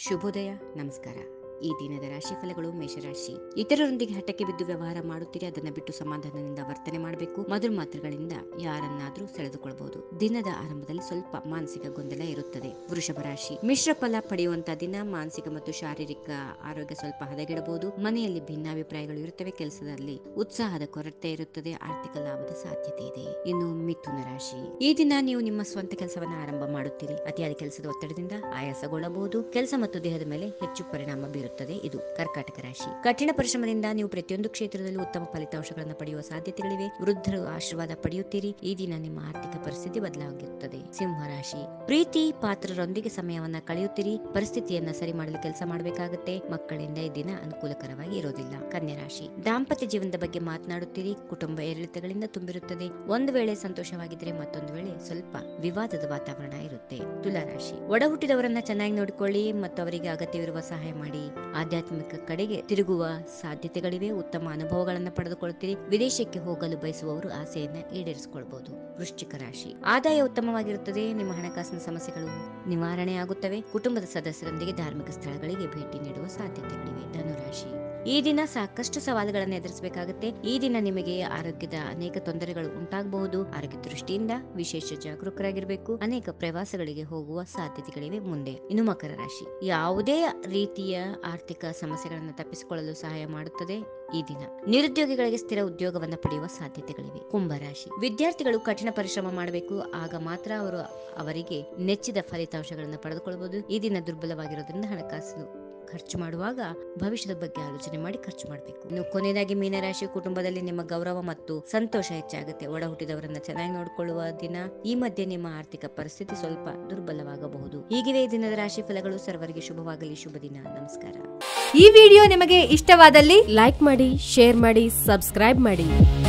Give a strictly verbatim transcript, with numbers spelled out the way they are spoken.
ಶುಭೋದಯ, ನಮಸ್ಕಾರ. ಈ ದಿನದ ರಾಶಿ ಫಲಗಳು. ಮೇಷರಾಶಿ. ಇತರರೊಂದಿಗೆ ಹಠಕ್ಕೆ ಬಿದ್ದು ವ್ಯವಹಾರ ಮಾಡುತ್ತೀರಿ, ಅದನ್ನ ಬಿಟ್ಟು ಸಮಾಧಾನದಿಂದ ವರ್ತನೆ ಮಾಡಬೇಕು. ಮಧುರ ಮಾತುಗಳಿಂದ ಯಾರನ್ನಾದ್ರೂ ಸೆಳೆದುಕೊಳ್ಳಬಹುದು. ದಿನದ ಆರಂಭದಲ್ಲಿ ಸ್ವಲ್ಪ ಮಾನಸಿಕ ಗೊಂದಲ ಇರುತ್ತದೆ. ವೃಷಭ ರಾಶಿ. ಮಿಶ್ರ ಫಲ ಪಡೆಯುವಂತಹ ದಿನ. ಮಾನಸಿಕ ಮತ್ತು ಶಾರೀರಿಕ ಆರೋಗ್ಯ ಸ್ವಲ್ಪ ಹದಗೆಡಬಹುದು. ಮನೆಯಲ್ಲಿ ಭಿನ್ನಾಭಿಪ್ರಾಯಗಳು ಇರುತ್ತವೆ. ಕೆಲಸದಲ್ಲಿ ಉತ್ಸಾಹದ ಕೊರತೆ ಇರುತ್ತದೆ. ಆರ್ಥಿಕ ಲಾಭದ ಸಾಧ್ಯತೆ ಇದೆ. ಇನ್ನು ಮಿಥುನ ರಾಶಿ. ಈ ದಿನ ನೀವು ನಿಮ್ಮ ಸ್ವಂತ ಕೆಲಸವನ್ನ ಆರಂಭ ಮಾಡುತ್ತೀರಿ. ಅತಿಯಾದ ಕೆಲಸದ ಒತ್ತಡದಿಂದ ಆಯಾಸಗೊಳ್ಳಬಹುದು. ಕೆಲಸ ಮತ್ತು ದೇಹದ ಮೇಲೆ ಹೆಚ್ಚು ಪರಿಣಾಮ ಬೀರುತ್ತದೆ. ಇದು ಕರ್ಕಾಟಕ ರಾಶಿ. ಕಠಿಣ ಪರಿಶ್ರಮದಿಂದ ನೀವು ಪ್ರತಿಯೊಂದು ಕ್ಷೇತ್ರದಲ್ಲೂ ಉತ್ತಮ ಫಲಿತಾಂಶಗಳನ್ನು ಪಡೆಯುವ ಸಾಧ್ಯತೆಗಳಿವೆ. ವೃದ್ಧರು ಆಶೀರ್ವಾದ ಪಡೆಯುತ್ತೀರಿ. ಈ ದಿನ ನಿಮ್ಮ ಆರ್ಥಿಕ ಪರಿಸ್ಥಿತಿ ಬದಲಾಗುತ್ತದೆ. ಸಿಂಹ ರಾಶಿ. ಪ್ರೀತಿ ಪಾತ್ರರೊಂದಿಗೆ ಸಮಯವನ್ನ ಕಳೆಯುತ್ತೀರಿ. ಪರಿಸ್ಥಿತಿಯನ್ನ ಸರಿ ಮಾಡಲು ಕೆಲಸ ಮಾಡಬೇಕಾಗುತ್ತೆ. ಮಕ್ಕಳಿಂದ ಈ ದಿನ ಅನುಕೂಲಕರವಾಗಿ ಇರೋದಿಲ್ಲ. ಕನ್ಯಾ ರಾಶಿ. ದಾಂಪತ್ಯ ಜೀವನದ ಬಗ್ಗೆ ಮಾತನಾಡುತ್ತೀರಿ. ಕುಟುಂಬ ಏರಿಳಿತಗಳಿಂದ ತುಂಬಿರುತ್ತದೆ. ಒಂದು ವೇಳೆ ಸಂತೋಷವಾಗಿದ್ದರೆ ಮತ್ತೊಂದು ವೇಳೆ ಸ್ವಲ್ಪ ವಿವಾದದ ವಾತಾವರಣ ಇರುತ್ತೆ. ತುಲಾ ರಾಶಿ. ಒಡ ಹುಟ್ಟಿದವರನ್ನ ಚೆನ್ನಾಗಿ ನೋಡಿಕೊಳ್ಳಿ ಮತ್ತು ಅವರಿಗೆ ಅಗತ್ಯವಿರುವ ಸಹಾಯ ಮಾಡಿ. ಆಧ್ಯಾತ್ಮಿಕ ಕಡೆಗೆ ತಿರುಗುವ ಸಾಧ್ಯತೆಗಳಿವೆ. ಉತ್ತಮ ಅನುಭವಗಳನ್ನು ಪಡೆದುಕೊಳ್ಳುತ್ತೀರಿ. ವಿದೇಶಕ್ಕೆ ಹೋಗಲು ಬಯಸುವವರು ಆಸೆಯನ್ನ ಈಡೇರಿಸಿಕೊಳ್ಳಬಹುದು. ವೃಶ್ಚಿಕ ರಾಶಿ. ಆದಾಯ ಉತ್ತಮವಾಗಿರುತ್ತದೆ. ನಿಮ್ಮ ಹಣಕಾಸಿನ ಸಮಸ್ಯೆಗಳು ನಿವಾರಣೆ ಆಗುತ್ತವೆ. ಕುಟುಂಬದ ಸದಸ್ಯರೊಂದಿಗೆ ಧಾರ್ಮಿಕ ಸ್ಥಳಗಳಿಗೆ ಭೇಟಿ ನೀಡುವ ಸಾಧ್ಯತೆಗಳಿವೆ. ಧನುರಾಶಿ. ಈ ದಿನ ಸಾಕಷ್ಟು ಸವಾಲುಗಳನ್ನು ಎದುರಿಸಬೇಕಾಗುತ್ತೆ. ಈ ದಿನ ನಿಮಗೆ ಆರೋಗ್ಯದ ಅನೇಕ ತೊಂದರೆಗಳು ಉಂಟಾಗಬಹುದು. ಆರೋಗ್ಯ ದೃಷ್ಟಿಯಿಂದ ವಿಶೇಷ ಜಾಗರೂಕರಾಗಿರಬೇಕು. ಅನೇಕ ಪ್ರವಾಸಗಳಿಗೆ ಹೋಗುವ ಸಾಧ್ಯತೆಗಳಿವೆ ಮುಂದೆ. ಇನ್ನು ಮಕರ ರಾಶಿ. ಯಾವುದೇ ರೀತಿಯ ಆರ್ಥಿಕ ಸಮಸ್ಯೆಗಳನ್ನು ತಪ್ಪಿಸಿಕೊಳ್ಳಲು ಸಹಾಯ ಮಾಡುತ್ತದೆ ಈ ದಿನ. ನಿರುದ್ಯೋಗಿಗಳಿಗೆ ಸ್ಥಿರ ಉದ್ಯೋಗವನ್ನು ಪಡೆಯುವ ಸಾಧ್ಯತೆಗಳಿವೆ. ಕುಂಭರಾಶಿ. ವಿದ್ಯಾರ್ಥಿಗಳು ಕಠಿಣ ಪರಿಶ್ರಮ ಮಾಡಬೇಕು. ಆಗ ಮಾತ್ರ ಅವರು ಅವರಿಗೆ ನೆಚ್ಚಿದ ಫಲಿತಾಂಶಗಳನ್ನು ಪಡೆದುಕೊಳ್ಳಬಹುದು. ಈ ದಿನ ದುರ್ಬಲವಾಗಿರೋದ್ರಿಂದ ಹಣಕಾಸು ಖರ್ಚು ಮಾಡುವಾಗ ಭವಿಷ್ಯದ ಬಗ್ಗೆ ಆಲೋಚನೆ ಮಾಡಿ ಖರ್ಚು ಮಾಡಬೇಕು. ಇನ್ನು ಕೊನೆಯದಾಗಿ ಮೀನರಾಶಿ. ಕುಟುಂಬದಲ್ಲಿ ನಿಮ್ಮ ಗೌರವ ಮತ್ತು ಸಂತೋಷ ಹೆಚ್ಚಾಗುತ್ತೆ. ಒಡ ಹುಟ್ಟಿದವರನ್ನ ಚೆನ್ನಾಗಿ ನೋಡಿಕೊಳ್ಳುವ ದಿನ. ಈ ಮಧ್ಯೆ ನಿಮ್ಮ ಆರ್ಥಿಕ ಪರಿಸ್ಥಿತಿ ಸ್ವಲ್ಪ ದುರ್ಬಲವಾಗಬಹುದು. ಹೀಗಿವೆ ಈ ದಿನದ ರಾಶಿ ಫಲಗಳು. ಸರ್ವರಿಗೆ ಶುಭವಾಗಲಿ. ಶುಭ ದಿನ. ನಮಸ್ಕಾರ. ಈ ವಿಡಿಯೋ ನಿಮಗೆ ಇಷ್ಟವಾದಲ್ಲಿ ಲೈಕ್ ಮಾಡಿ, ಶೇರ್ ಮಾಡಿ, ಸಬ್ಸ್ಕ್ರೈಬ್ ಮಾಡಿ.